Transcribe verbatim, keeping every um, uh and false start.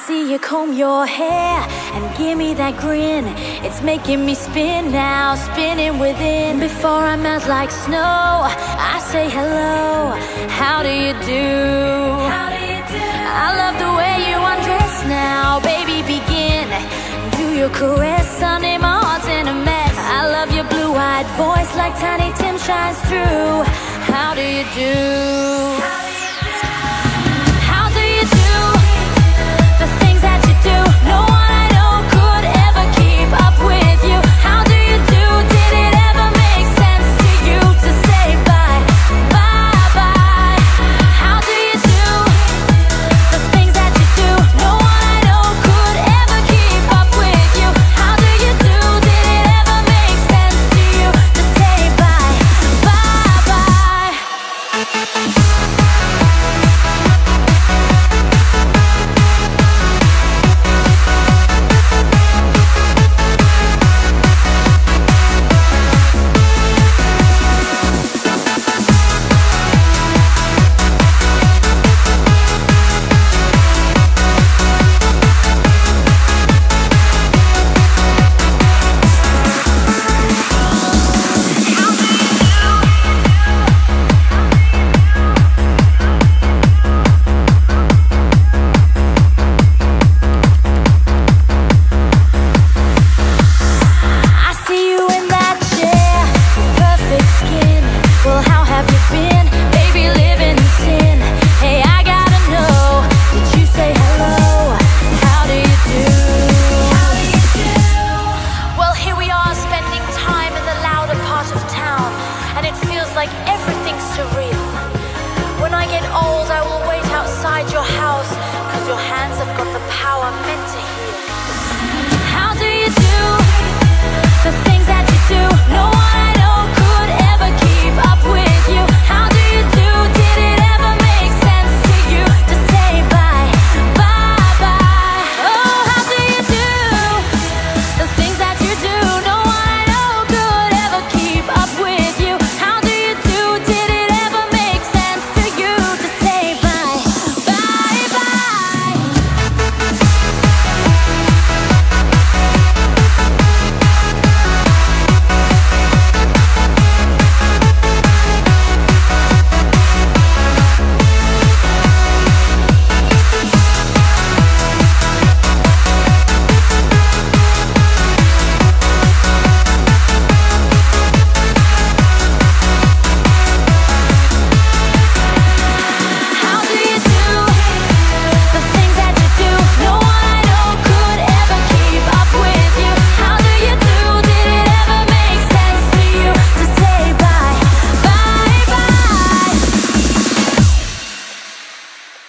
see you comb your hair and give me that grin. It's making me spin now, spinning within. Before I melt like snow, I say hello. How do you do? How do you do? I love the way you undress now. Baby, begin. Do your caress, Sunday, my heart's in a mess. I love your blue-eyed voice like Tiny Tim shines through. How do you do?